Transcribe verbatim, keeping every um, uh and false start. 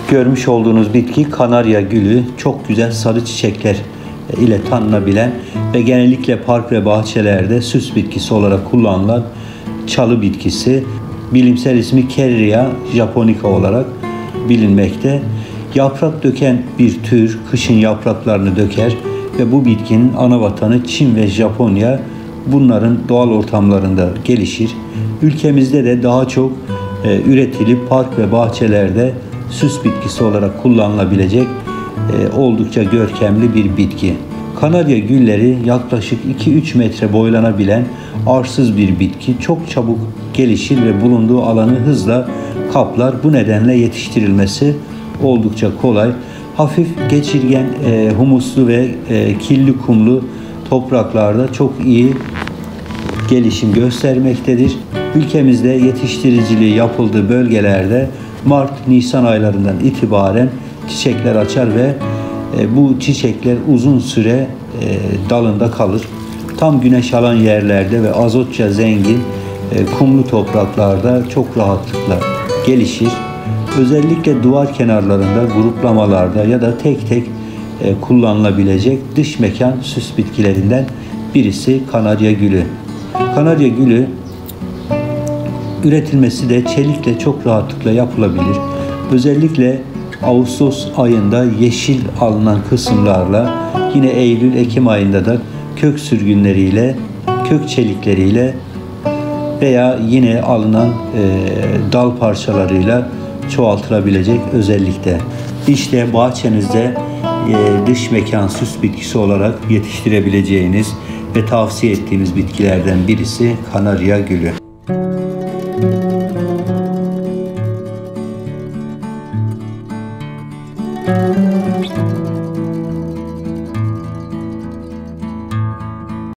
Görmüş olduğunuz bitki kanarya gülü. Çok güzel sarı çiçekler ile tanınabilen ve genellikle park ve bahçelerde süs bitkisi olarak kullanılan çalı bitkisi. Bilimsel ismi Kerria japonica olarak bilinmekte. Yaprak döken bir tür, kışın yapraklarını döker ve bu bitkinin ana vatanı Çin ve Japonya. Bunların doğal ortamlarında gelişir. Ülkemizde de daha çok e, üretilip park ve bahçelerde süs bitkisi olarak kullanılabilecek e, oldukça görkemli bir bitki. Kanarya gülleri yaklaşık iki üç metre boylanabilen arsız bir bitki. Çok çabuk gelişir ve bulunduğu alanı hızla kaplar. Bu nedenle yetiştirilmesi oldukça kolay. Hafif geçirgen e, humuslu ve e, kirli kumlu topraklarda çok iyi gelişim göstermektedir. Ülkemizde yetiştiriciliği yapıldığı bölgelerde Mart-Nisan aylarından itibaren çiçekler açar ve e, bu çiçekler uzun süre e, dalında kalır. Tam güneş alan yerlerde ve azotça zengin e, kumlu topraklarda çok rahatlıkla gelişir. Özellikle duvar kenarlarında, gruplamalarda ya da tek tek e, kullanılabilecek dış mekan süs bitkilerinden birisi kanarya gülü. Kanarya gülü üretilmesi de çelikle çok rahatlıkla yapılabilir. Özellikle Ağustos ayında yeşil alınan kısımlarla, yine Eylül-Ekim ayında da kök sürgünleriyle, kök çelikleriyle veya yine alınan e, dal parçalarıyla çoğaltılabilecek özellikte. İşte bahçenizde e, dış mekan süs bitkisi olarak yetiştirebileceğiniz ve tavsiye ettiğimiz bitkilerden birisi kanarya gülü. Müzik